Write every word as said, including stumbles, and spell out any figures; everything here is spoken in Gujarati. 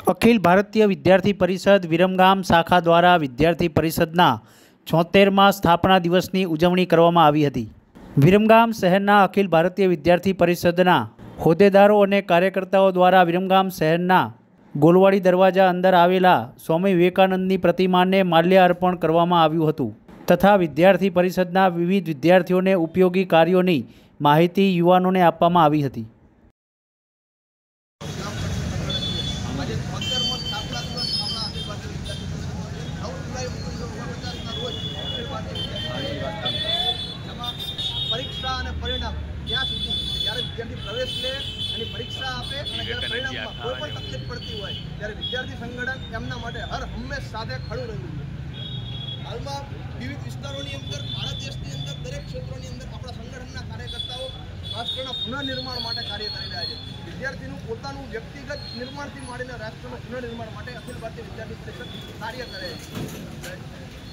અખિલ ભારતીય વિદ્યાર્થી પરિષદ વિરમગામ શાખા દ્વારા વિદ્યાર્થી પરિષદના છોતેરમાં સ્થાપના દિવસની ઉજવણી કરવામાં આવી હતી। વિરમગામ શહેરના અખિલ ભારતીય વિદ્યાર્થી પરિષદના હોદ્દેદારો અને કાર્યકર્તાઓ દ્વારા વિરમગામ શહેરના ગોલવાડી દરવાજા અંદર આવેલા સ્વામી વિવેકાનંદની પ્રતિમાને માલ્ય અર્પણ કરવામાં આવ્યું હતું તથા વિદ્યાર્થી પરિષદના વિવિધ વિદ્યાર્થીઓને ઉપયોગી કાર્યોની માહિતી યુવાનોને આપવામાં આવી હતી। परीक्षा और परिणाम त्या सुधी जयरे विद्यार्थी प्रवेश ले आणि परीक्षा आपे आणि जयरे परिणाममां कोई पण तकलीफ पड़ती होय त्यारे विद्यार्थी संगठन एमना माटे हर हमेशा साथे खड़ुं रह्युं छे। हालमां विविध विस्तारोनी अंदर भारत देशनी अंदर दरेक क्षेत्रोनी अंदर आपणा संगठनना कार्यकर्ताओ राष्ट्રના પુનઃનિર્માણ માટે કાર્ય કરી રહ્યા છે। વિદ્યાર્થીનું પોતાનું વ્યક્તિગત નિર્માણથી માંડીને રાષ્ટ્રના પુનઃનિર્માણ માટે અખિલ ભારતીય વિદ્યાર્થી પરિષદ કાર્ય કરે છે।